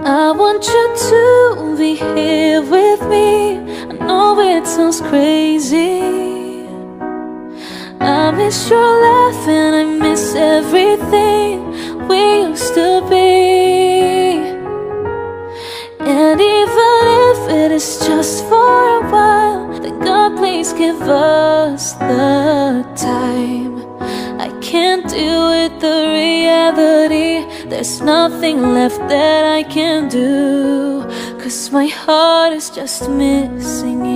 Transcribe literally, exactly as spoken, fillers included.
I want you to be here with me. I know it sounds crazy. I miss your laugh and I miss everything we used to be. And even if it is just for a while, then God, please give us the time. I can't deal with the reality. There's nothing left that I can do, 'cause my heart is just missing you.